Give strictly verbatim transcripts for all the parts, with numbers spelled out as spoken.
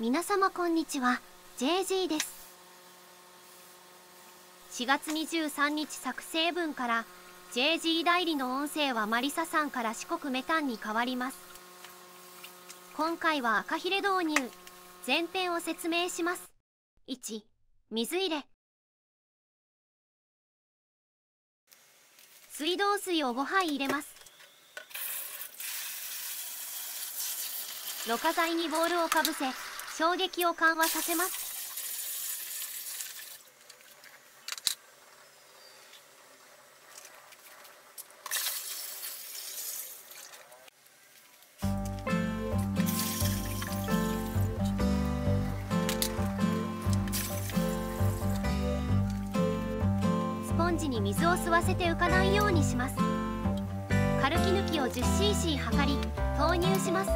皆様こんにちは、ジェージー です。しがつにじゅうさんにち作成分から ジェージー 代理の音声はマリサさんから四国メタンに変わります。今回は赤ヒレ導入、前編を説明します。いち、水入れ。水道水をごはい入れます。ろ過剤にボールをかぶせ、衝撃を緩和させます。スポンジに水を吸わせて浮かないようにします。カルキ抜きを じゅっシーシー 測り、投入します。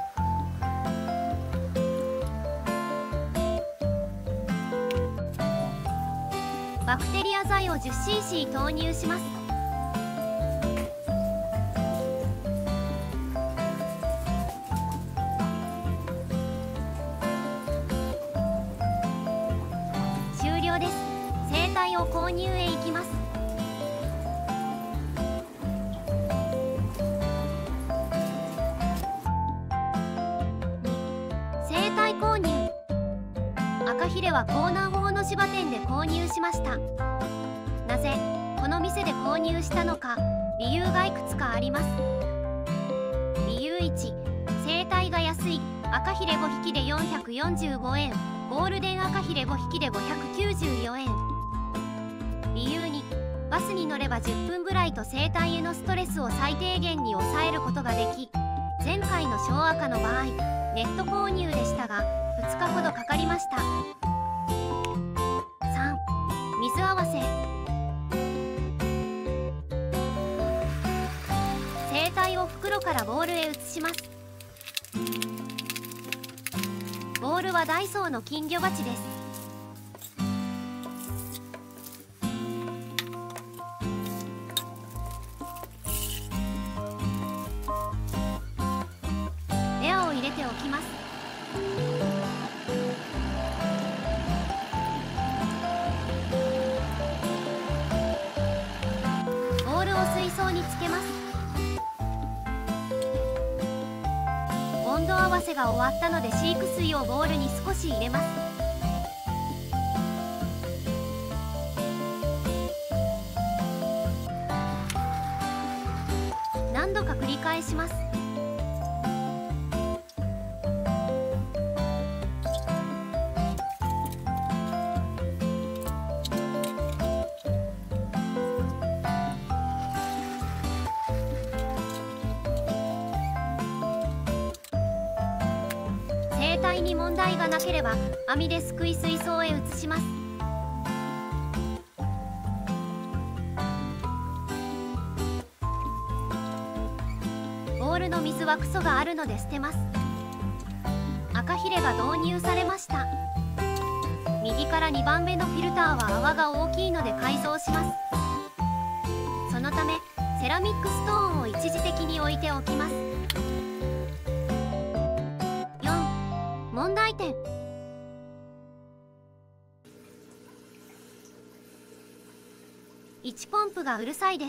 バクテリア剤を じゅっシーシー 投入します。終了です。整体を購入へ行きます。整体購入。赤ヒレは江南大野芝店で購入しました。なぜこの店で購入したのか、理由がいくつかあります。理由いち、整体が安い。赤ヒレごひきでよんひゃくよんじゅうごえん、ゴールデン赤ヒレごひきでごひゃくきゅうじゅうよえん。理由に、バスに乗ればじゅっぷんぐらいと整体へのストレスを最低限に抑えることができ、前回の小赤の場合ネット購入でしたがふつかほどかかりました。さん、水合わせ。整体を袋からボウルへ移します。ボウルはダイソーの金魚鉢です。レアを入れておきます。ボウルを水槽につけます。温度合わせが終わったので飼育水をボウルに少し入れます。何度か繰り返します。整体に問題がなければ網ですくい水槽へ移します。ボウルの水はクソがあるので捨てます。赤ヒレが導入されました。右からにばんめのフィルターは泡が大きいので改造します。そのためセラミックストーンを一時的に置いておきます。問題点。いち、ポンプがうるさいです。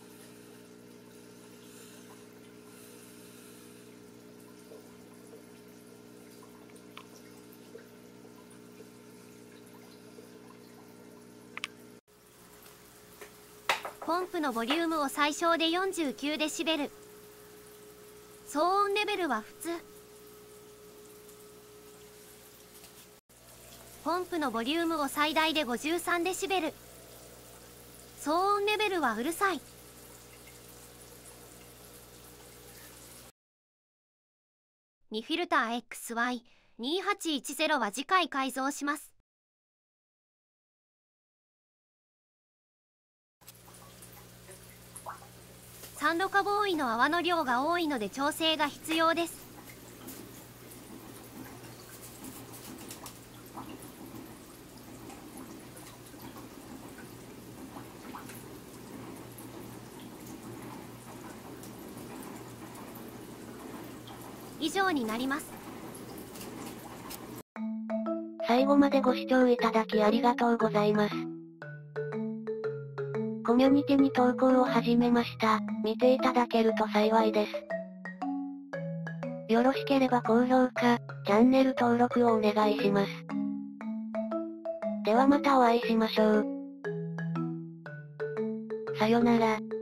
ポンプのボリュームを最小でよんじゅうきゅうデシベル。騒音レベルは普通。ポンプのボリュームを最大でごじゅうさんデシベル。騒音レベルはうるさい。にフィルター エックスワイにはちいちゼロ は次回改造します。酸ろ過ボーイの泡の量が多いので調整が必要です。以上になります。 最後までご視聴いただきありがとうございます。コミュニティに投稿を始めました。見ていただけると幸いです。よろしければ高評価、チャンネル登録をお願いします。ではまたお会いしましょう。さよなら。